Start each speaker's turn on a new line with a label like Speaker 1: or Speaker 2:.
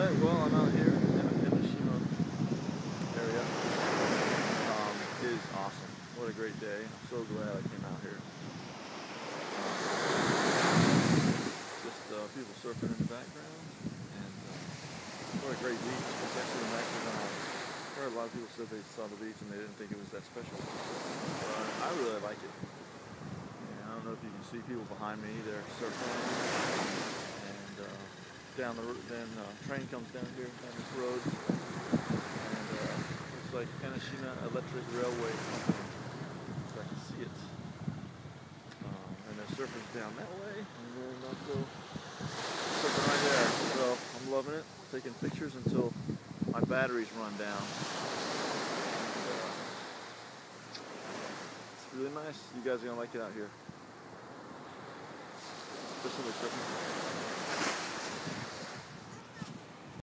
Speaker 1: Alright, well, I'm out here in the Enoshima area. It is awesome. What a great day. I'm so glad I came out here. Just people surfing in the background. And what a great beach. It's actually nice. I heard a lot of people said they saw the beach and they didn't think it was that special. But I really like it. And I don't know if you can see people behind me. They're surfing. Down the road, then train comes down here down this road, and looks like Enoshima Electric Railway Company. So I can see it. And there's surfers down that way, and then also surfing right there. So I'm loving it. Taking pictures until my batteries run down. And, it's really nice. You guys are gonna like it out here, especially surfing.